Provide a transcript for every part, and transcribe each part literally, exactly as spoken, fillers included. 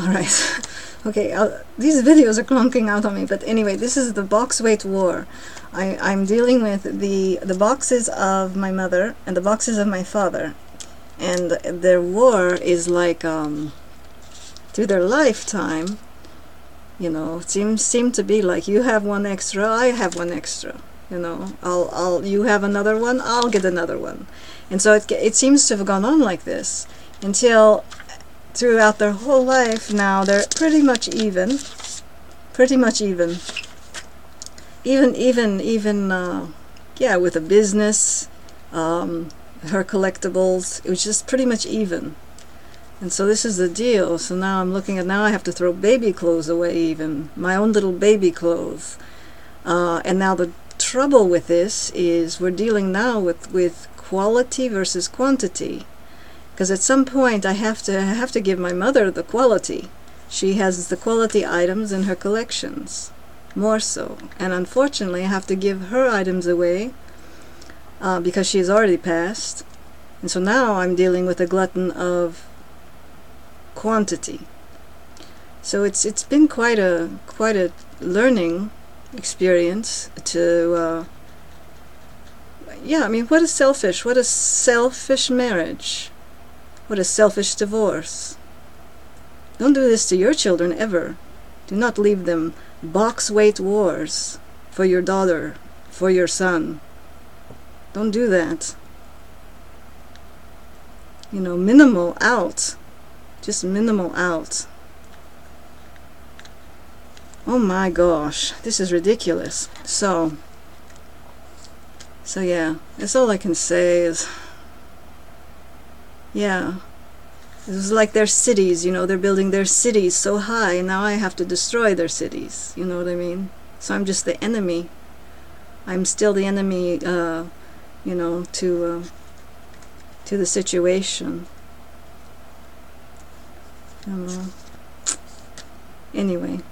Alright. Okay, uh, these videos are clunking out on me, but anyway, this is the box weight war. I, I'm dealing with the, the boxes of my mother and the boxes of my father. And their war is like, um, through their lifetime, you know, seems seem to be like, you have one extra, I have one extra. You know, I'll, I'll, you have another one, I'll get another one. And so it, it seems to have gone on like this until throughout their whole life now they're pretty much even. Pretty much even. Even, even, even, uh, yeah, with a business, um, her collectibles, it was just pretty much even. And so this is the deal. So now I'm looking at, now I have to throw baby clothes away even. My own little baby clothes. Uh, and now the trouble with this is we're dealing now with, with quality versus quantity. Because at some point I have to I have to give my mother the quality. She has the quality items in her collections, more so. And unfortunately I have to give her items away uh, because she has already passed. And so now I'm dealing with a glutton of quantity. So it's it's been quite a quite a learning experience to uh, yeah, I mean, what is selfish? What is selfish marriage? What a selfish divorce. Don't do this to your children ever. Do not leave them box weight wars for your daughter, for your son. Don't do that. You know, minimal out. Just minimal out. Oh my gosh, this is ridiculous. So, so yeah, that's all I can say is, yeah, it was like their cities, you know, they're building their cities so high, and now I have to destroy their cities, you know what I mean? So I'm just the enemy. I'm still the enemy, uh, you know, to, uh, to the situation. Uh, anyway.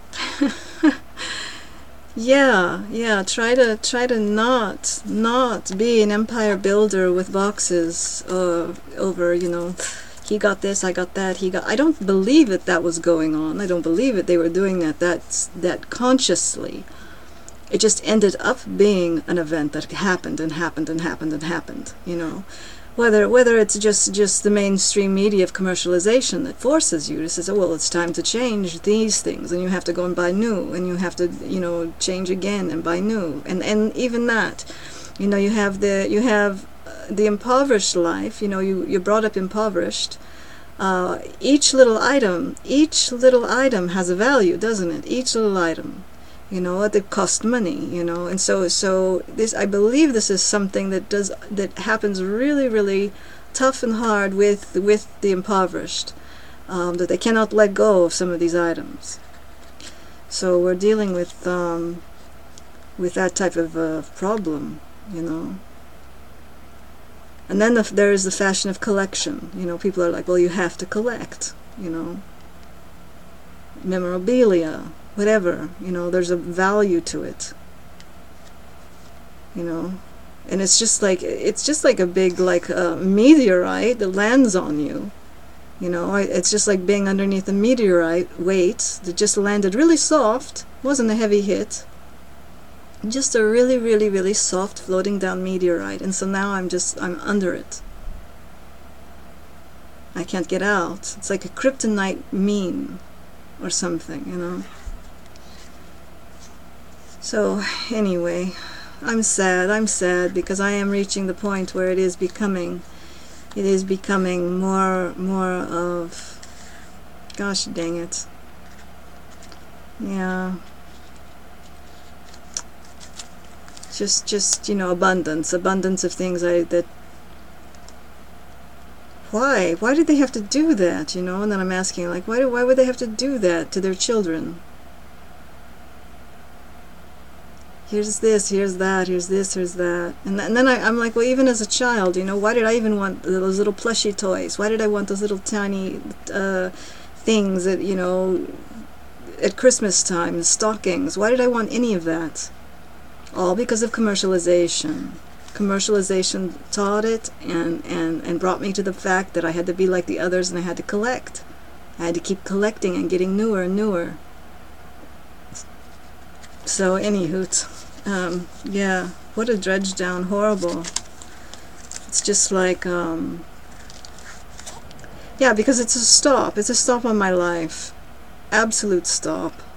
Yeah, yeah, try to try to not not be an empire builder with boxes uh, over, you know, he got this, I got that, he got, I don't believe that that was going on. I don't believe it they were doing that that's that consciously. It just ended up being an event that happened and happened and happened and happened, you know. Whether whether it's just just the mainstream media of commercialization that forces you to say, oh, well, it's time to change these things, and you have to go and buy new, and you have to, you know, change again and buy new, and and even that, you know, you have the you have the impoverished life. You know, you you're brought up impoverished. Uh, each little item, each little item has a value, doesn't it? Each little item. You know, it costs money, you know, and so so this, I believe this is something that does that happens really, really tough and hard with with the impoverished, um, that they cannot let go of some of these items. So we're dealing with um, with that type of uh, problem, you know. And then the, there is the fashion of collection. You know, people are like, well, you have to collect, you know, memorabilia. Whatever, you know, there's a value to it, you know, and it's just like, it's just like a big, like, uh, meteorite that lands on you, you know, it's just like being underneath a meteorite weight that just landed really soft, wasn't a heavy hit, just a really, really, really soft floating down meteorite, and so now I'm just, I'm under it. I can't get out. It's like a kryptonite meme or something, you know. So, anyway, I'm sad, I'm sad, because I am reaching the point where it is becoming, it is becoming more, more of, gosh dang it, yeah, just, just, you know, abundance, abundance of things I, that, why, why did they have to do that, you know, and then I'm asking, like, why, why would they have to do that to their children? Here's this, here's that, here's this, here's that. And, th and then I, I'm like, well, even as a child, you know, why did I even want those little plushy toys? Why did I want those little tiny uh, things that, you know, at Christmas time, stockings? Why did I want any of that? All because of commercialization. Commercialization taught it and, and, and brought me to the fact that I had to be like the others and I had to collect. I had to keep collecting and getting newer and newer. So anywho, um, yeah, what a dredge down, horrible. It's just like, um, yeah, because it's a stop. It's a stop on my life. Absolute stop.